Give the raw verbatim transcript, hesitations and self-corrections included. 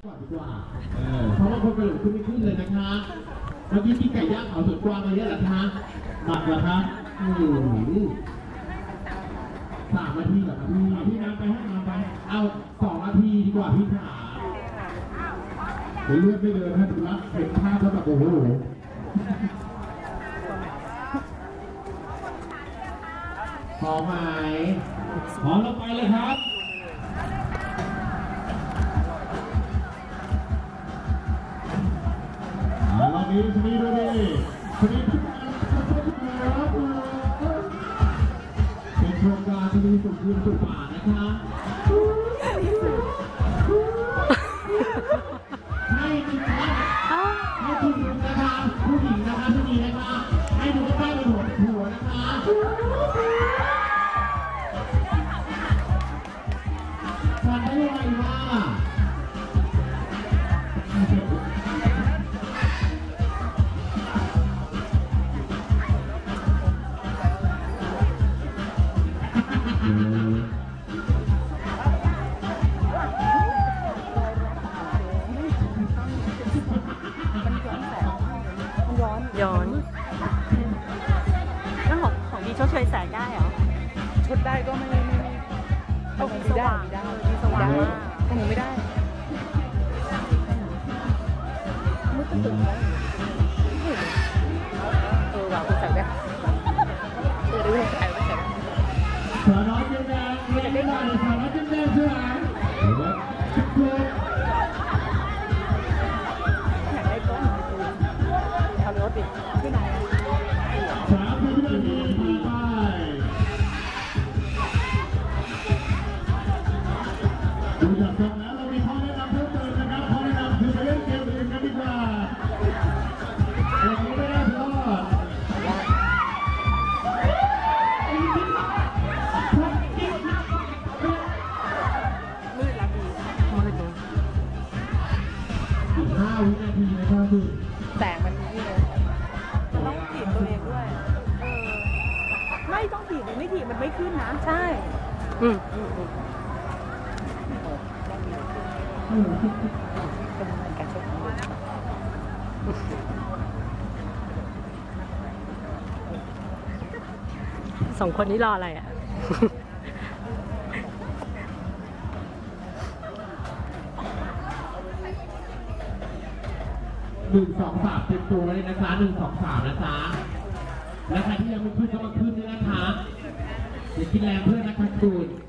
ก่อนดีกว่าเพราะว่าคนกระโดดขึ้นไม่ขึ้นเลยนะคะเมื่อกี้กินไก่ย่างเขาสวนกวางมาเยอะหรอคะหมักเหรอคะอืมสามนาทีเหรอครับพี่พี่น้ำไปให้น้ำไปเอาสองนาทีดีกว่าพี่ขาเลือดไม่เดินนะดูนะเห็นภาพแล้วแบบโอ้โหพอไหมพร้อมแล้วไปเลยครับเรามีชนิดดูดิชนิดทุกการเป็นโครงการที่มีสุขยืนสุขป่านะคะให้ดูนะให้คุณดูนะคะผู้หญิงนะคะผู้หญิงนะคะให้ดูใกล้ๆหัวหัวนะคะทำได้ยังไงวะย้อนเรื่องของของดีชดเชยแสงได้เหรอชดได้ก็ไม่ไม่ไม่เอาดีได้ได้ดีสว่างมากแต่หนูไม่ได้มืดตึงเลยเออว่ะคุณใส่ได้เออดูใส่ไม่ใส่สาวน้อยเจ๊แดงเรียนได้หน่อยสาวน้อยเจ๊แดงเชื่อไหมอยากได้ก้อนเอารถดิที่ไหนสามสิบวินาทีผ่านไปดูจากตรงแล้วเรามีข้อแนะนำเพิ่มเติมนะครับข้อแนะนำคือไปเล่นเกมอื่นกันดีกว่าวันนี้ไม่ได้รอดมืดละดีมืดเลยอีกห้าวินาทีนะครับคือแสงมันนี่เลยจะต้องถีบตัวเองด้วยเออไม่ต้องถีบหรือไม่ถีบมันไม่ขึ้นนะใช่อืมอืมอืมเป็นการเช็คสองคนนี้รออะไรอ่ะหนึ่งสองสามเต็มตัวเลยนะคะหนึ่งสองสามนะจ๊ะและใครที่ยังไม่ขึ้นก็มาขึ้นด้วยนะคะอย่ากินแรงเพื่อนนะคะคุณ